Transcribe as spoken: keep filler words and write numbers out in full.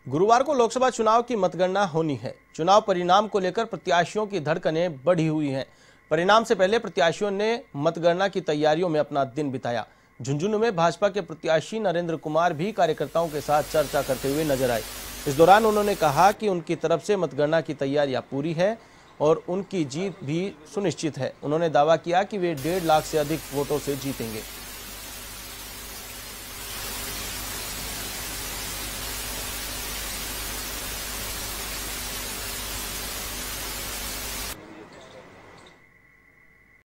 गुरुवार को लोकसभा चुनाव की मतगणना होनी है। चुनाव परिणाम को लेकर प्रत्याशियों की धड़कनें बढ़ी हुई हैं। परिणाम से पहले प्रत्याशियों ने मतगणना की तैयारियों में अपना दिन बिताया। झुंझुनू में भाजपा के प्रत्याशी नरेंद्र कुमार भी कार्यकर्ताओं के साथ चर्चा करते हुए नजर आए। इस दौरान उन्होंने कहा कि उनकी तरफ से मतगणना की तैयारियां पूरी है और उनकी जीत भी सुनिश्चित है। उन्होंने दावा किया कि वे डेढ़ लाख से अधिक वोटों से जीतेंगे।